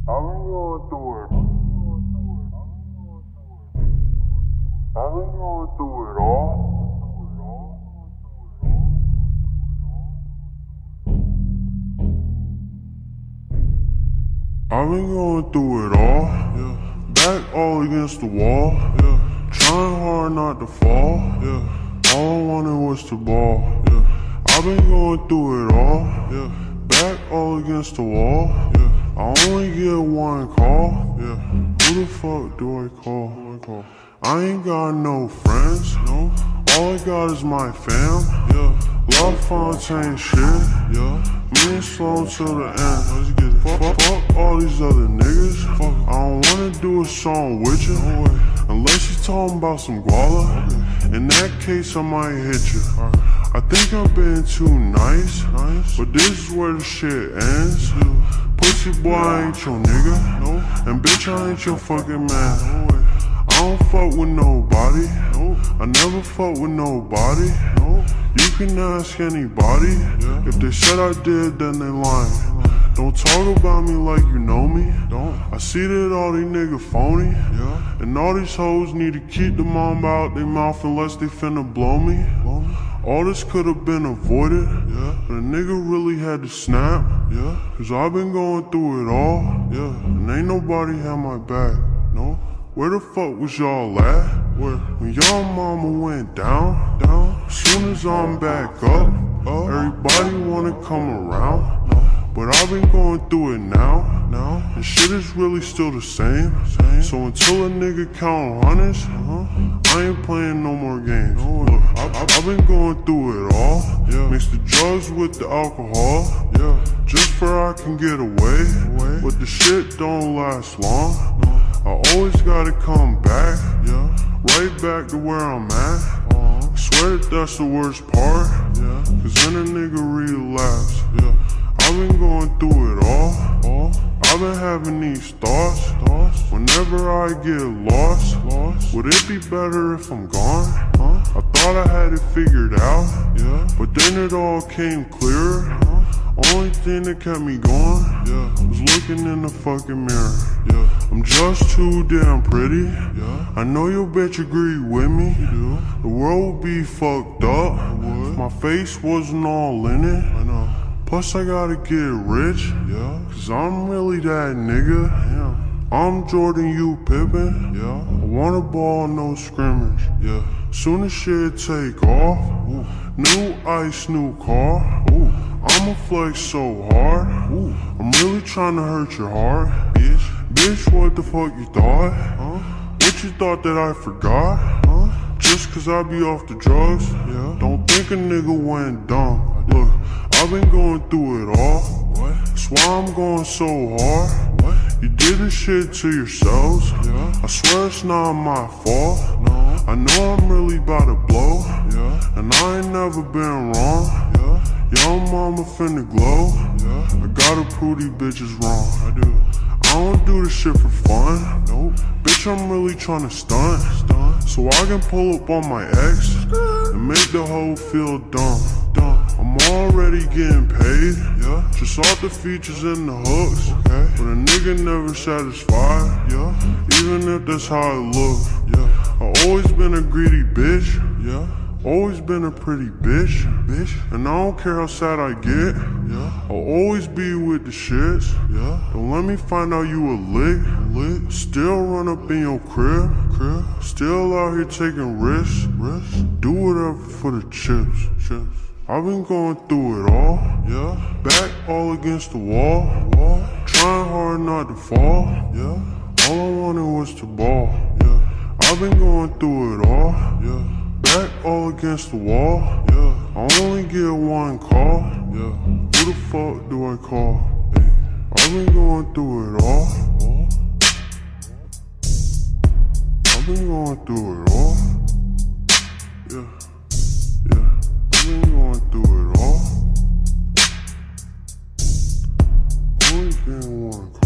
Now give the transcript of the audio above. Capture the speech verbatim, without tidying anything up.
I've been going through it. I've been going through it all. I've been going through it all. Yeah. Back all against the wall. Yeah. Trying hard not to fall. Yeah. All I wanted was to ball. Yeah. I've been going through it all. Yeah. Back all against the wall. Yeah. I only get one call. Yeah. Who the fuck do I call? Who I call? I ain't got no friends. No. All I got is my fam. Yeah. Love Fontaine shit. Yeah. Me and Slow till the end. Let's get it. Fuck, fuck all these other niggas. Fuck. I don't wanna do a song with you. No way. Unless you talking about some guala. Okay. In that case, I might hit you. Right. I think I've been too nice. Nice. But this is where the shit ends. Yeah. Pussy boy, I ain't your nigga. No. And bitch, I ain't your fucking man. No way. I don't fuck with nobody. No. I never fuck with nobody. No. You can ask anybody. Yeah. If they said I did, then they lying. Don't talk about me like you know me. Don't. I see that all these niggas phony. Yeah. And all these hoes need to keep the mom out their mouth unless they finna blow me. Blow me. All this could've been avoided. Yeah. But a nigga really had to snap. Yeah. Cause I've been going through it all. Yeah. And ain't nobody had my back. No. Where the fuck was y'all at? Where? When y'all mama went down, down. Soon as I'm back up, up, everybody wanna come around. No. But I've been going through it now, now. And shit is really still the same. same. So until a nigga count hundreds, uh-huh, I ain't playing no more games. No. Look, I, I, I've been going through it all. Yeah. Mix the drugs with the alcohol. Yeah. Just for I can get away. away. But the shit don't last long. No. I always gotta come back, yeah, right back to where I'm at. uh, I swear that that's the worst part, yeah, cause then a nigga relapse, yeah. I've been going through it all, all. I've been having these thoughts, thoughts. Whenever I get lost, lost, would it be better if I'm gone? Huh? I thought I had it figured out, yeah, but then it all came clearer. Huh? Only thing that kept me going, yeah, was looking in the fucking mirror. Yeah. I'm just too damn pretty. Yeah. I know your bitch agree with me. You do. The world would be fucked up if my face wasn't all in it. I know. Plus I gotta get rich. Yeah. Cause I'm really that nigga. Yeah. I'm Jordan, you Pippin. Yeah. I wanna ball, no scrimmage. Yeah. Soon as shit take off, ooh, new ice, new car. Ooh. I'ma flex so hard. Ooh. I'm really trying to hurt your heart, bitch. Bitch, what the fuck you thought? Huh? What you thought that I forgot? Huh? Just cause I be off the drugs? Yeah. Don't think a nigga went dumb. Look, I've been going through it all. What? That's why I'm going so hard. What? You did this shit to yourselves. Yeah. I swear it's not my fault. No. I know I'm really about to blow. Yeah. And I ain't never been wrong. Yeah. Young mama finna glow. Yeah. I gotta prove these bitches wrong. I do. I don't do this shit for fun. Nope. Bitch, I'm really tryna stunt. Stunt. So I can pull up on my ex and make the hoe feel dumb. Dumb. I'm already getting paid. Yeah. Just off the features and the hooks. Okay. But a nigga never satisfied. Yeah. Even if that's how I look. Yeah. I always been a greedy bitch. Yeah. Always been a pretty bitch, bitch, and I don't care how sad I get. Yeah, I'll always be with the shits. Yeah, don't let me find out you a lick, lick. Still run up in your crib, crib. Still out here taking risks, risks. Do whatever for the chips, chips. I've been going through it all. Yeah, back all against the wall, wall. Trying hard not to fall. Yeah, all I wanted was to ball. Yeah, I've been going through it all. Yeah. Back all against the wall, yeah. I only get one call, yeah. Who the fuck do I call? Hey. I've been going through it all. I've been going through it all. Yeah, yeah. I've been going through it all. Only getting one call.